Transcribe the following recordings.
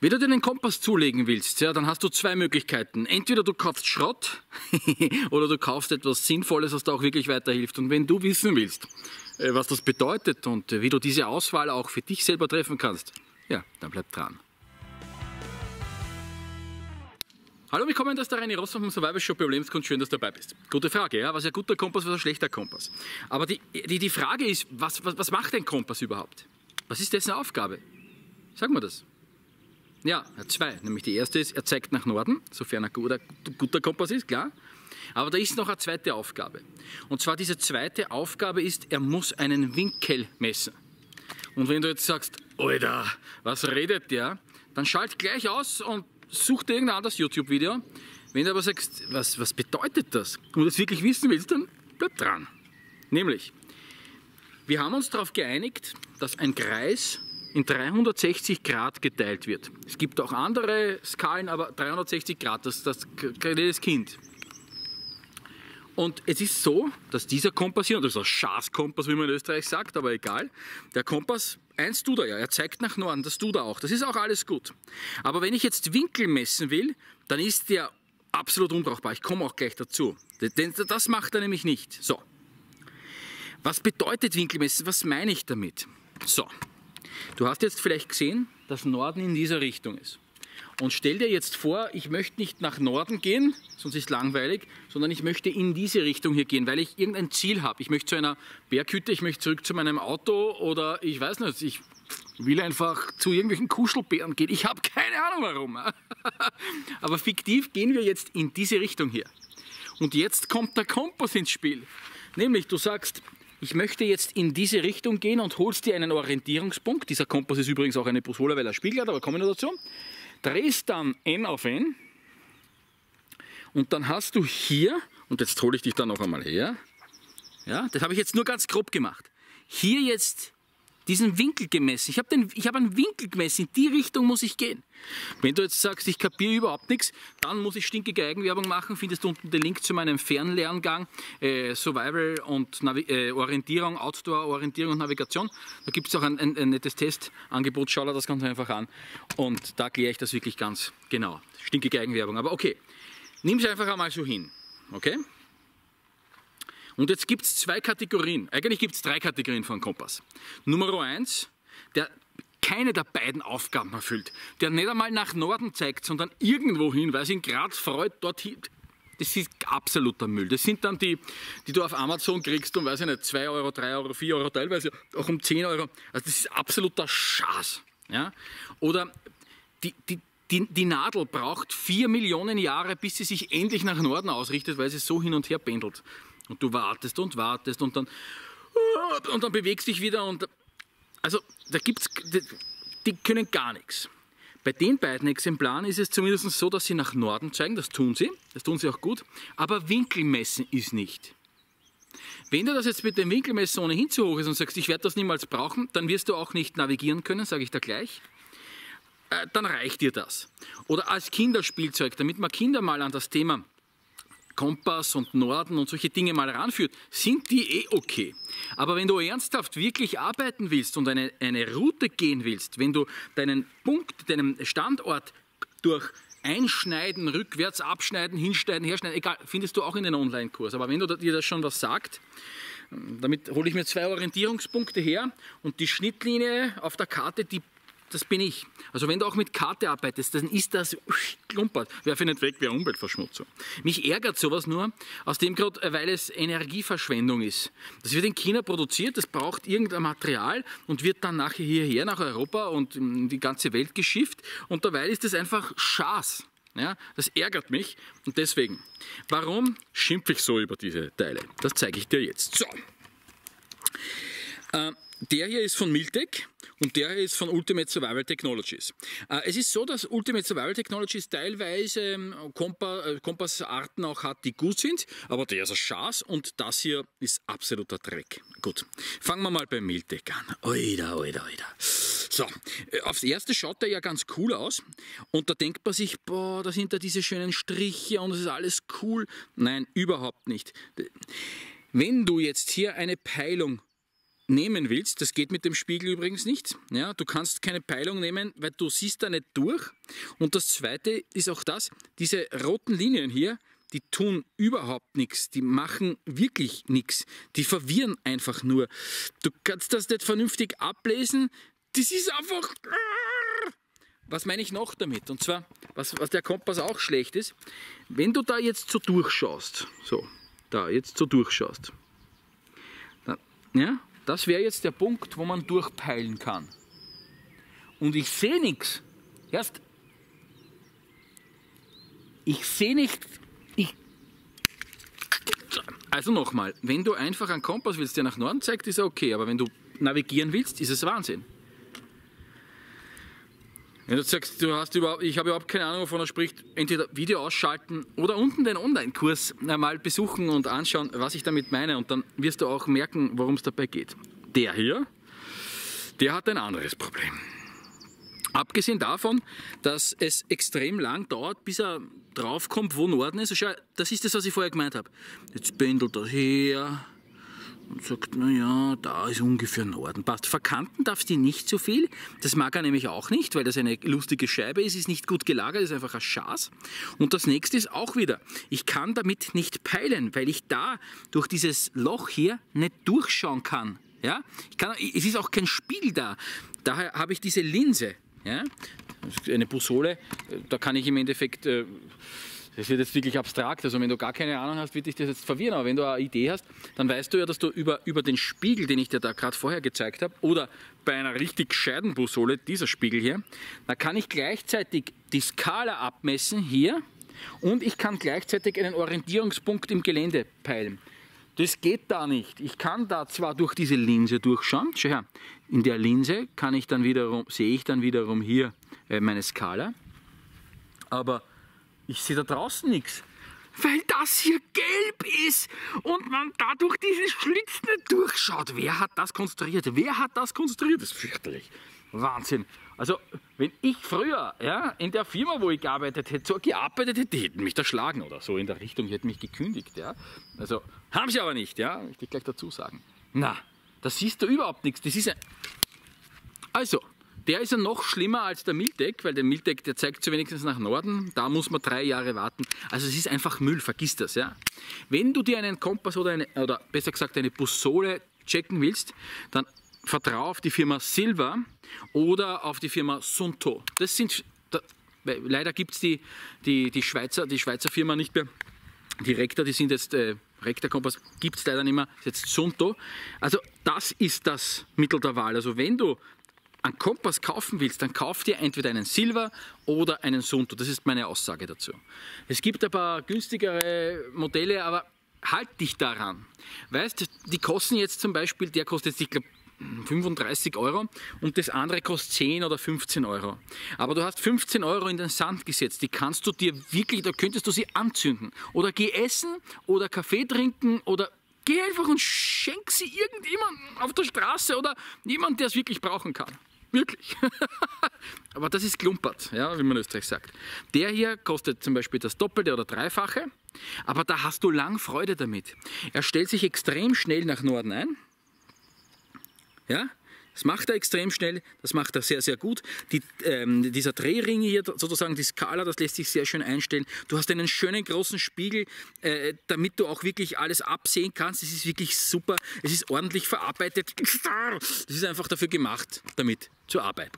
Wenn du dir den Kompass zulegen willst, ja, dann hast du zwei Möglichkeiten. Entweder du kaufst Schrott oder du kaufst etwas Sinnvolles, was dir auch wirklich weiterhilft. Und wenn du wissen willst, was das bedeutet und wie du diese Auswahl auch für dich selber treffen kannst, ja, dann bleib dran. Hallo, willkommen, das ist der Reini Ross vom Survival Shop bei Lebenskunst. Schön, dass du dabei bist. Gute Frage, ja? Was ist ein guter Kompass, was ist ein schlechter Kompass? Aber die Frage ist, was macht ein Kompass überhaupt? Was ist dessen Aufgabe? Sag mal das. Ja, er hat zwei. Nämlich die erste ist, er zeigt nach Norden, sofern ein guter Kompass ist, klar. Aber da ist noch eine zweite Aufgabe. Und zwar diese zweite Aufgabe ist, er muss einen Winkel messen. Und wenn du jetzt sagst, Alter, was redet der? Dann schalt gleich aus und such dir irgendein anderes YouTube-Video. Wenn du aber sagst, was bedeutet das? Und du das wirklich wissen willst, dann bleib dran. Nämlich, wir haben uns darauf geeinigt, dass ein Kreis in 360 Grad geteilt wird. Es gibt auch andere Skalen, aber 360 Grad, das jedes Kind. Und es ist so, dass dieser Kompass hier, und das ist ein Schaßkompass, wie man in Österreich sagt, aber egal, der Kompass, eins tut er ja, er zeigt nach Norden, das tut er auch, das ist auch alles gut. Aber wenn ich jetzt Winkel messen will, dann ist der absolut unbrauchbar, ich komme auch gleich dazu. Denn das macht er nämlich nicht. So, was bedeutet Winkelmessen, was meine ich damit? So. Du hast jetzt vielleicht gesehen, dass Norden in dieser Richtung ist. Und stell dir jetzt vor, ich möchte nicht nach Norden gehen, sonst ist es langweilig, sondern ich möchte in diese Richtung hier gehen, weil ich irgendein Ziel habe. Ich möchte zu einer Berghütte, ich möchte zurück zu meinem Auto oder ich weiß nicht, ich will einfach zu irgendwelchen Kuschelbären gehen. Ich habe keine Ahnung warum. Aber fiktiv gehen wir jetzt in diese Richtung hier. Und jetzt kommt der Kompass ins Spiel. Nämlich, du sagst, ich möchte jetzt in diese Richtung gehen und holst dir einen Orientierungspunkt. Dieser Kompass ist übrigens auch eine Boussole, weil er Spiegel hat, aber kommen wir dazu. Drehst dann N auf N und dann hast du hier, und jetzt hole ich dich dann noch einmal her, ja, das habe ich jetzt nur ganz grob gemacht, hier jetzt diesen Winkel gemessen. Ich habe einen Winkel gemessen, in die Richtung muss ich gehen. Wenn du jetzt sagst, ich kapiere überhaupt nichts, dann muss ich stinkige Eigenwerbung machen. Findest du unten den Link zu meinem Fernlerngang, Survival und Orientierung, Outdoor-Orientierung und Navigation. Da gibt es auch ein nettes Testangebot, schau dir das ganz einfach an. Und da kläre ich das wirklich ganz genau. Stinkige Eigenwerbung, aber okay. Nimm es einfach einmal so hin, okay? Und jetzt gibt es zwei Kategorien, eigentlich gibt es drei Kategorien von Kompass. Nummer 1, der keine der beiden Aufgaben erfüllt, der nicht einmal nach Norden zeigt, sondern irgendwo hin, weil es ihn gerade freut, dorthin. Das ist absoluter Müll. Das sind dann die du auf Amazon kriegst um, weiß ich nicht, 2 Euro, 3 Euro, 4 Euro, teilweise auch um 10 Euro. Also das ist absoluter Schaß. Ja? Oder die Nadel braucht 4 Millionen Jahre, bis sie sich endlich nach Norden ausrichtet, weil sie so hin und her pendelt. Und du wartest und wartest und dann bewegst dich wieder. Und also da gibt's, die können gar nichts. Bei den beiden Exemplaren ist es zumindest so, dass sie nach Norden zeigen, das tun sie auch gut, aber Winkelmessen ist nicht. Wenn du das jetzt mit dem Winkelmessen ohnehin zu hoch ist und sagst, ich werde das niemals brauchen, dann wirst du auch nicht navigieren können, sage ich da gleich. Dann reicht dir das. Oder als Kinderspielzeug, damit man Kinder mal an das Thema Kompass und Norden und solche Dinge mal ranführt, sind die okay. Aber wenn du ernsthaft wirklich arbeiten willst und eine Route gehen willst, wenn du deinen Punkt, deinen Standort durch Einschneiden, rückwärts abschneiden, hinschneiden, herschneiden, egal, findest du auch in den Online-Kurs. Aber wenn du dir das schon was sagt, damit hole ich mir 2 Orientierungspunkte her und die Schnittlinie auf der Karte, das bin ich. Also wenn du auch mit Karte arbeitest, dann ist das klumpert. Werfe nicht weg, wäre Umweltverschmutzung. Mich ärgert sowas nur, aus dem Grund, weil es Energieverschwendung ist. Das wird in China produziert, das braucht irgendein Material und wird dann nachher hierher nach Europa und in die ganze Welt geschifft. Und dabei ist das einfach Schaß. Ja, das ärgert mich und deswegen, warum schimpfe ich so über diese Teile? Das zeige ich dir jetzt. So. Der hier ist von Miltec und der hier ist von Ultimate Survival Technologies. Es ist so, dass Ultimate Survival Technologies teilweise Kompassarten auch hat, die gut sind, aber der ist ein Schaß und das hier ist absoluter Dreck. Gut, fangen wir mal bei Miltec an. Oida, oida, oida. So, aufs Erste schaut der ja ganz cool aus und da denkt man sich, boah, da sind da diese schönen Striche und es ist alles cool. Nein, überhaupt nicht. Wenn du jetzt hier eine Peilung nehmen willst, das geht mit dem Spiegel übrigens nicht. Ja, du kannst keine Peilung nehmen, weil du siehst da nicht durch. Und das Zweite ist auch das, diese roten Linien hier, die tun überhaupt nichts, die machen wirklich nichts, die verwirren einfach nur. Du kannst das nicht vernünftig ablesen, das ist einfach... Was meine ich noch damit? Und zwar, was der Kompass auch schlecht ist, wenn du da jetzt so durchschaust, dann, ja, das wäre jetzt der Punkt, wo man durchpeilen kann. Und ich sehe nichts. Erst, ich sehe nicht. Also nochmal, wenn du einfach einen Kompass willst, der nach Norden zeigt, ist er okay. Aber wenn du navigieren willst, ist es Wahnsinn. Wenn du sagst, ich habe überhaupt keine Ahnung, wovon er spricht, entweder Video ausschalten oder unten den Online-Kurs mal besuchen und anschauen, was ich damit meine. Und dann wirst du auch merken, worum es dabei geht. Der hier, der hat ein anderes Problem. Abgesehen davon, dass es extrem lang dauert, bis er draufkommt, wo Norden ist. Schau, das ist das, was ich vorher gemeint habe. Jetzt pendelt er her und sagt, naja, da ist ungefähr Norden. Passt. Verkanten darfst du nicht so viel. Das mag er nämlich auch nicht, weil das eine lustige Scheibe ist nicht gut gelagert, ist einfach ein Schaß. Und das nächste ist auch wieder, ich kann damit nicht peilen, weil ich da durch dieses Loch hier nicht durchschauen kann. Ja? Es ist auch kein Spiegel da. Daher habe ich diese Linse. Ja? Eine Bussole, da kann ich im Endeffekt... Das wird jetzt wirklich abstrakt, also wenn du gar keine Ahnung hast, wird dich das jetzt verwirren, aber wenn du eine Idee hast, dann weißt du ja, dass du über den Spiegel, den ich dir da gerade vorher gezeigt habe, oder bei einer richtig gescheiten Bussole, dieser Spiegel hier, da kann ich gleichzeitig die Skala abmessen hier und ich kann gleichzeitig einen Orientierungspunkt im Gelände peilen. Das geht da nicht. Ich kann da zwar durch diese Linse durchschauen, schau her, in der Linse sehe ich dann wiederum hier meine Skala, aber ich sehe da draußen nichts, weil das hier gelb ist und man da durch diese Schlitz nicht durchschaut. Wer hat das konstruiert? Das ist fürchterlich. Wahnsinn. Also, wenn ich früher in der Firma, wo ich gearbeitet hätte, die hätten mich erschlagen oder so in der Richtung, die hätten mich gekündigt. Ja? Also, haben sie aber nicht, ja? Ich will gleich dazu sagen. Na, da siehst du überhaupt nichts. Das ist also, der ist ja noch schlimmer als der Miltek, weil der Miltek, der zeigt so wenigstens nach Norden, da muss man 3 Jahre warten. Also es ist einfach Müll, vergiss das. Ja? Wenn du dir einen Kompass oder besser gesagt eine Bussole checken willst, dann vertraue auf die Firma Silva oder auf die Firma Sunto. Das sind, leider gibt es die Schweizer Firma nicht mehr. Die Recta, die sind jetzt, Recta Kompass gibt es leider nicht mehr, ist jetzt Sunto. Also das ist das Mittel der Wahl. Also wenn du einen Kompass kaufen willst, dann kauf dir entweder einen Silva oder einen Sunto. Das ist meine Aussage dazu. Es gibt ein paar günstigere Modelle, aber halt dich daran. Weißt, die kosten jetzt zum Beispiel, der kostet jetzt, ich glaube, 35 € und das andere kostet 10 oder 15 €. Aber du hast 15 € in den Sand gesetzt, die kannst du dir wirklich, da könntest du sie anzünden. Oder geh essen oder Kaffee trinken oder geh einfach und schenk sie irgendjemandem auf der Straße oder jemand, der es wirklich brauchen kann. Wirklich. Aber das ist klumpert, ja, wie man in Österreich sagt. Der hier kostet zum Beispiel das Doppelte oder Dreifache, aber da hast du lang Freude damit. Er stellt sich extrem schnell nach Norden ein. Ja, das macht er extrem schnell, das macht er sehr, sehr gut. Dieser Drehring hier, sozusagen die Skala, das lässt sich sehr schön einstellen. Du hast einen schönen großen Spiegel, damit du auch wirklich alles absehen kannst. Das ist wirklich super, es ist ordentlich verarbeitet. Das ist einfach dafür gemacht, damit zu arbeiten.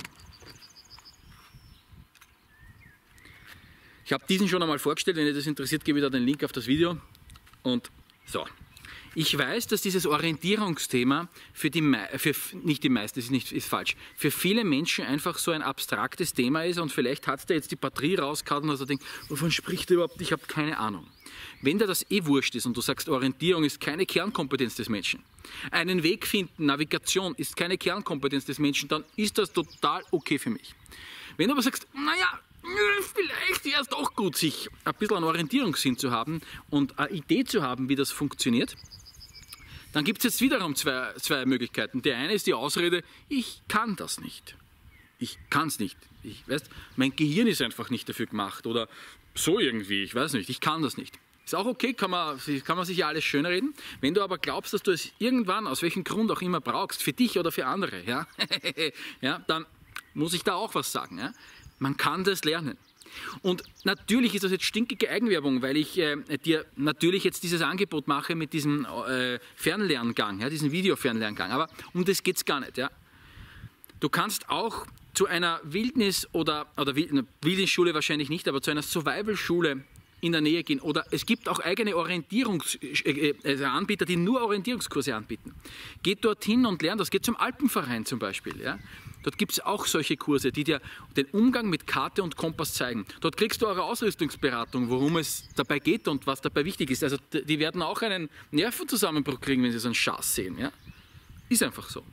Ich habe diesen schon einmal vorgestellt, wenn ihr das interessiert, gebe ich da den Link auf das Video. Und so. Ich weiß, dass dieses Orientierungsthema für nicht die meisten, das ist falsch, für viele Menschen einfach so ein abstraktes Thema ist und vielleicht hat der jetzt die Batterie rausgehauen und er denkt, wovon spricht er überhaupt? Ich habe keine Ahnung. Wenn dir das wurscht ist und du sagst, Orientierung ist keine Kernkompetenz des Menschen, einen Weg finden, Navigation ist keine Kernkompetenz des Menschen, dann ist das total okay für mich. Wenn du aber sagst, naja, vielleicht wäre es doch gut, sich ein bisschen einen Orientierungssinn zu haben und eine Idee zu haben, wie das funktioniert, dann gibt es jetzt wiederum zwei Möglichkeiten. Der eine ist die Ausrede, ich kann das nicht. Ich kann es nicht. Mein Gehirn ist einfach nicht dafür gemacht oder so irgendwie, ich weiß nicht, ich kann das nicht. Ist auch okay, kann man sich ja alles schönreden. Wenn du aber glaubst, dass du es irgendwann, aus welchem Grund auch immer brauchst, für dich oder für andere, ja, ja, dann muss ich da auch was sagen. Ja. Man kann das lernen. Und natürlich ist das jetzt stinkige Eigenwerbung, weil ich dir natürlich jetzt dieses Angebot mache mit diesem Fernlerngang, ja, diesen Video-Fernlerngang. Aber um das geht es gar nicht. Ja. Du kannst auch zu einer Wildnis- oder Wildnisschule wahrscheinlich nicht, aber zu einer Survival-Schule in der Nähe gehen. Oder es gibt auch eigene Anbieter, die nur Orientierungskurse anbieten. Geht dorthin und lernt das. Geht zum Alpenverein zum Beispiel. Ja. Dort gibt es auch solche Kurse, die dir den Umgang mit Karte und Kompass zeigen. Dort kriegst du eure Ausrüstungsberatung, worum es dabei geht und was dabei wichtig ist. Also die werden auch einen Nervenzusammenbruch kriegen, wenn sie so einen Schatz sehen. Ja? Ist einfach so.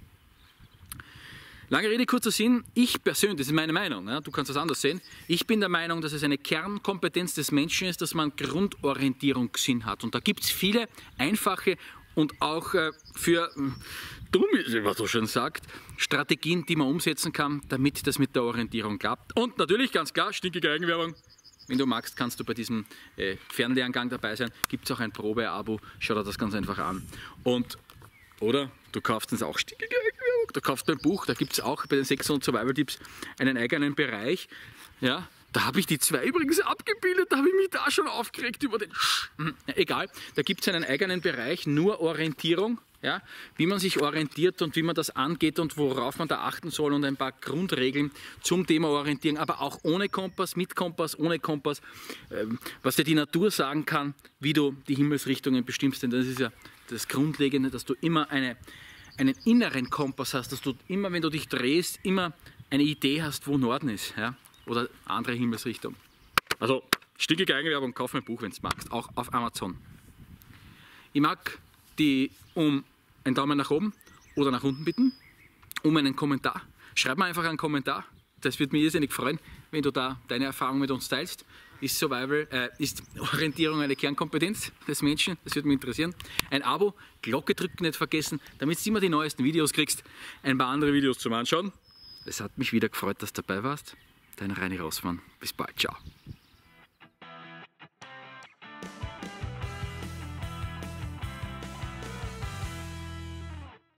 Lange Rede, kurzer Sinn. Ich persönlich, das ist meine Meinung, ja? Du kannst das anders sehen, ich bin der Meinung, dass es eine Kernkompetenz des Menschen ist, dass man Grundorientierungssinn hat. Und da gibt es viele einfache und auch für dumm, wie man so schön sagt, Strategien, die man umsetzen kann, damit das mit der Orientierung klappt. Und natürlich, ganz klar, stinkige Eigenwerbung. Wenn du magst, kannst du bei diesem Fernlerngang dabei sein. Gibt es auch ein Probe-Abo, schau dir das ganz einfach an. Oder du kaufst uns auch stinkige Eigenwerbung, du kaufst ein Buch, da gibt es auch bei den 600 Survival-Tipps einen eigenen Bereich. Ja, da habe ich die 2 übrigens abgebildet, da habe ich mich da schon aufgeregt über den egal, da gibt es einen eigenen Bereich, nur Orientierung. Ja, wie man sich orientiert und wie man das angeht und worauf man da achten soll und ein paar Grundregeln zum Thema Orientieren, aber auch ohne Kompass, mit Kompass, ohne Kompass, was dir die Natur sagen kann, wie du die Himmelsrichtungen bestimmst, denn das ist ja das Grundlegende, dass du immer einen inneren Kompass hast, dass du immer, wenn du dich drehst, immer eine Idee hast, wo Norden ist, ja, oder andere Himmelsrichtung. Also, stinkige Eigenwerbung, kauf mein Buch, wenn du es magst, auch auf Amazon. Ich mag die um einen Daumen nach oben oder nach unten bitten, um einen Kommentar. Schreib mir einfach einen Kommentar. Das würde mich irrsinnig freuen, wenn du da deine Erfahrung mit uns teilst. Ist Orientierung eine Kernkompetenz des Menschen? Das würde mich interessieren. Ein Abo, Glocke drücken nicht vergessen, damit du immer die neuesten Videos kriegst. Ein paar andere Videos zum Anschauen. Es hat mich wieder gefreut, dass du dabei warst. Dein Reini Rossmann. Bis bald. Ciao.